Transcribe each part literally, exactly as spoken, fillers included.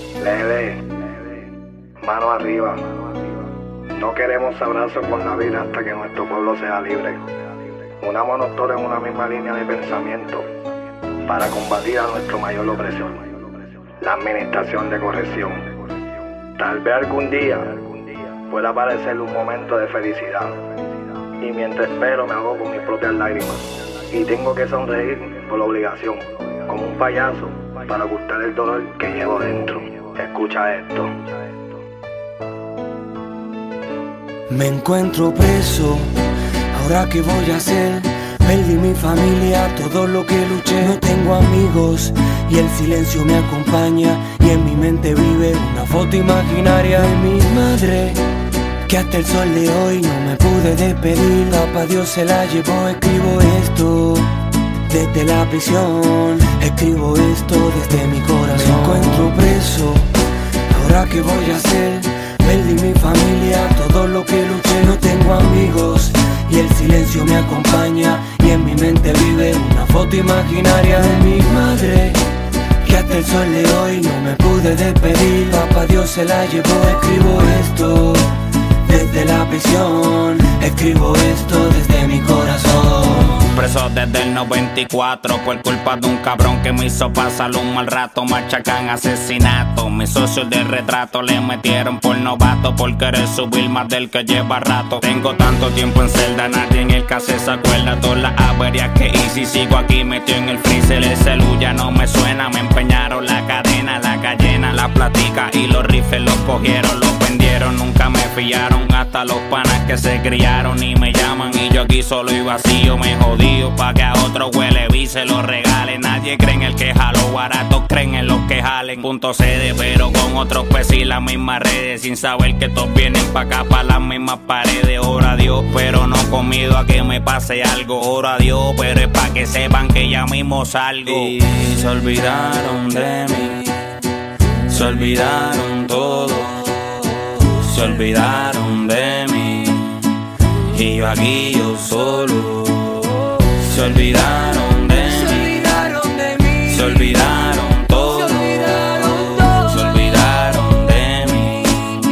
Lele, mano arriba. No queremos abrazos con la vida hasta que nuestro pueblo sea libre. Unámonos todos en una misma línea de pensamiento para combatir a nuestro mayor opresor, la administración de corrección. Tal vez algún día pueda aparecer un momento de felicidad, y mientras espero me hago con mis propias lágrimas y tengo que sonreír por obligación, como un payaso, para ocultar el dolor que llevo dentro. Escucha esto. Me encuentro preso, ¿ahora qué voy a hacer? Perdí mi familia, todo lo que luché. No tengo amigos y el silencio me acompaña, y en mi mente vive una foto imaginaria de mi madre, que hasta el sol de hoy no me pude despedir. Papá Dios se la llevó, escribo esto desde la prisión, escribo esto desde mi corazón. Me encuentro preso, ¿ahora qué voy a hacer? Perdí mi familia, todo lo que luché. No tengo amigos y el silencio me acompaña, y en mi mente vive una foto imaginaria de mi madre, que hasta el sol de hoy no me pude despedir. Papá Dios se la llevó, escribo esto desde la prisión, escribo esto desde mi corazón. Preso desde el noventa y cuatro por culpa de un cabrón que me hizo pasar un mal rato. Machacan asesinato, mis socios de retrato le metieron por novato por querer subir más del que lleva rato. Tengo tanto tiempo en celda, nadie en el caso se acuerda todas las averías que hice, y sigo aquí metido en el freezer. El celu ya no me suena, me empeñaron la cadena, la gallena, la platica y los rifles los cogieron, los vendieron, nunca me fiaron. Hasta los panas que se criaron y me llaman, y yo aquí solo y vacío, me jodí pa' que a otro huele vi se lo regale. Nadie cree en el que jalo, baratos creen en los que jalen. Punto sede, pero con otros pues y las mismas redes, sin saber que todos vienen pa' acá, pa' las mismas paredes. Ora a Dios, pero no comido a que me pase algo. Ora a Dios, pero es pa' que sepan que ya mismo salgo. Y se olvidaron de mí, se olvidaron todo, se olvidaron de mí, y yo aquí yo solo. Se olvidaron de mí, se olvidaron de mí, se olvidaron todo, se olvidaron, todo. Se olvidaron de mí,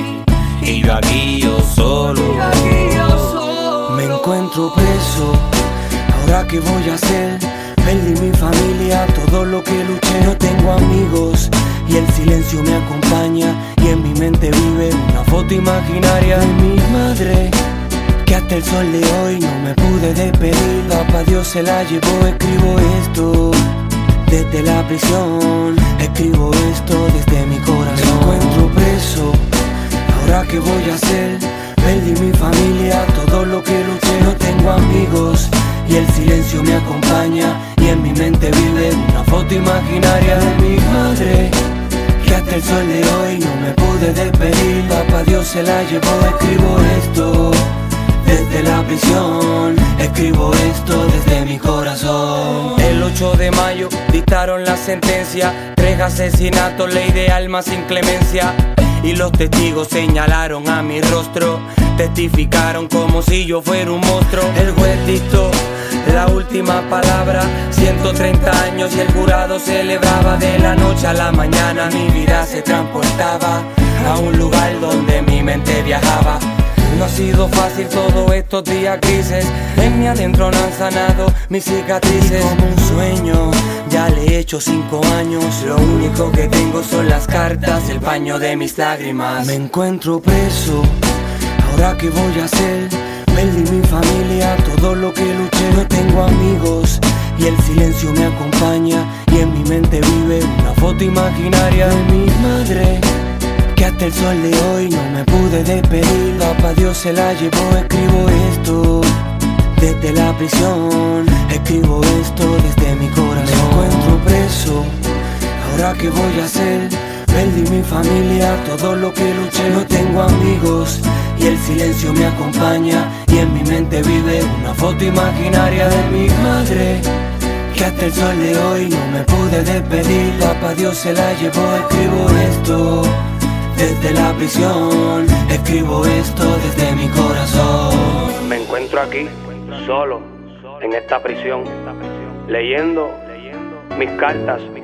y yo aquí yo solo. Y aquí yo solo. Me encuentro preso, ¿ahora qué voy a hacer? Perdí mi familia, todo lo que luché. No tengo amigos y el silencio me acompaña, y en mi mente vive una foto imaginaria de mi madre, que hasta el sol de hoy no me pude despedir. Papá Dios se la llevó, escribo esto desde la prisión, escribo esto desde mi corazón. Me encuentro preso, ¿ahora qué voy a hacer? Perdí mi familia, todo lo que luché. No tengo amigos y el silencio me acompaña, y en mi mente vive una foto imaginaria de mi madre, que hasta el sol de hoy no me pude despedir. Papá Dios se la llevó, escribo esto desde la prisión, escribo esto desde mi corazón. El ocho de mayo dictaron la sentencia, tres asesinatos, ley de alma sin clemencia. Y los testigos señalaron a mi rostro, testificaron como si yo fuera un monstruo. El juez dictó la última palabra, ciento treinta años y el jurado celebraba. De la noche a la mañana mi vida se transportaba a un lugar donde mi mente viajaba. No ha sido fácil todos estos días grises, en mi adentro no han sanado mis cicatrices. Y como un sueño, ya le he hecho cinco años. Lo único que tengo son las cartas, el paño de mis lágrimas. Me encuentro preso, ¿ahora qué voy a hacer? Perdí mi familia, todo lo que luché. No tengo amigos y el silencio me acompaña, y en mi mente vive una foto imaginaria de mi madre, que hasta el sol de hoy no me pude despedir. Papá Dios se la llevó, escribo esto desde la prisión, escribo esto desde mi corazón. Me encuentro preso, ¿ahora qué voy a hacer? Perdí mi familia, todo lo que luché. No tengo amigos y el silencio me acompaña, y en mi mente vive una foto imaginaria de mi madre, que hasta el sol de hoy no me pude despedir. Papá Dios se la llevó, escribo esto desde la prisión, escribo esto desde mi corazón. Me encuentro aquí, solo, en esta prisión, leyendo mis cartas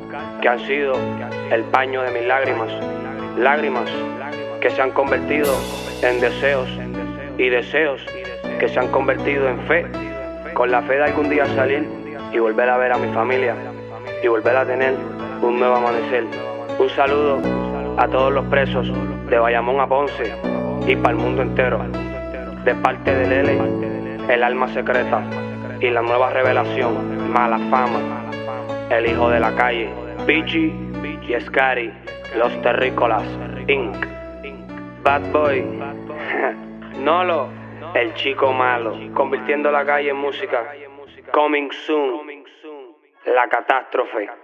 que han sido el paño de mis lágrimas, lágrimas que se han convertido en deseos y deseos que se han convertido en fe, con la fe de algún día salir y volver a ver a mi familia y volver a tener un nuevo amanecer. Un saludo a todos los presos de Bayamón a Ponce y para el mundo entero, de parte de Lele, el alma secreta y la nueva revelación, Mala Fama, el hijo de la calle, Pichi y Scary, los terrícolas, Incorporated. Bad Boy, Nolo, el chico malo, convirtiendo la calle en música. Coming soon, la catástrofe.